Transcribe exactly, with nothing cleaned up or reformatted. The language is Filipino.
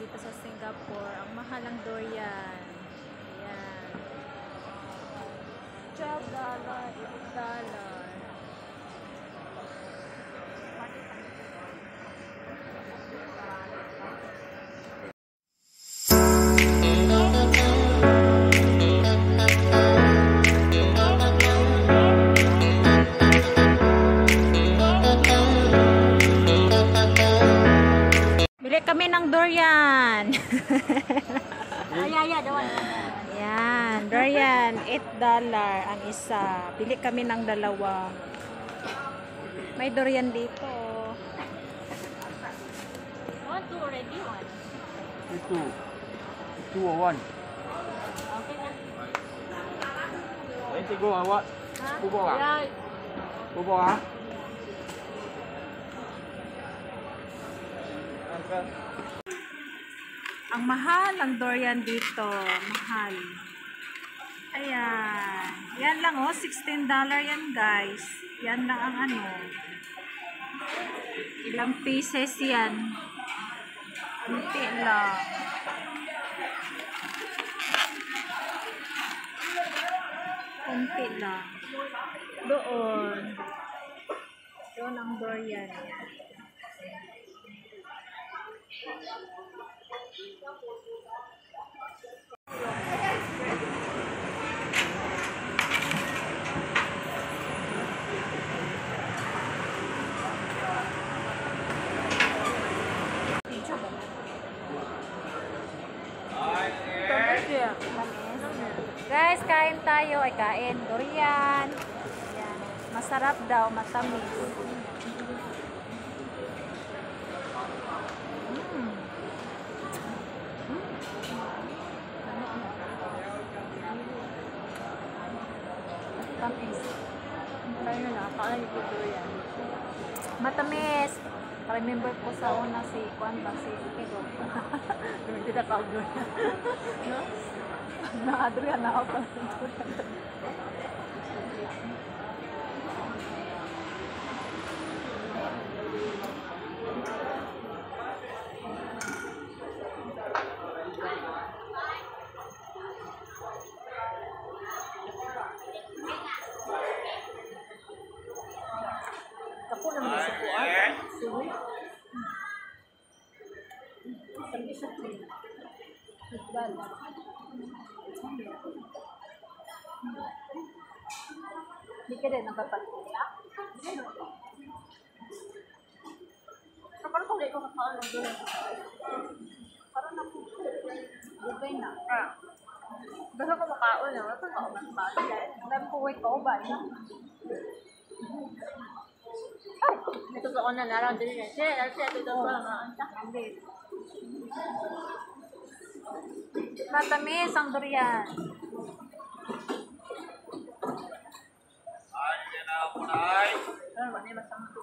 dito sa Singapore. Ang mahal ng durian. Ayan. twelve dollars, eight dollars. Kami ng durian. Ay, ay, ay, dawan. Ayan, durian, eight dollars ang isa. Pili kami ng dalawa. May durian dito. One, two already, one. Two. Two or one? Okay na. Ay, tigo, awak. Ha? Bubok ah? Yeah. Bubok ah? Ang mahal ang durian dito. Mahal. Ayan. Yan lang oh. sixteen dollars yan guys. Yan lang ang ano. Ilang pieces yan. Kunti lang. Kunti lang. Doon. Doon ang durian. Guys, kain tayo. Ay, kain. Durian. Ayan. Masarap daw. Matamis. Mm. Matamis. Tayo na, nakakain ko durian. Matamis. Remember ko sa una si Juan ba si Kido. Hindi na kao durian. No? Na-adrian na ako. Ako naman sa kuwan. Sige. Sabi sa kuwan. Isbal. Hindi ka rin nakapagkula? So, parang kung di ko kakaon ng doon. Parang ako. Bugay na. Basta ko makaon na. Basta ko makaon. Alam ko, wait ko ba? Ay! May totoo na narang din yan. Siya, siya, totoo lang ang sakit. Matamis ang durian. Ay, yan na ako na ay. Ano ba? May masang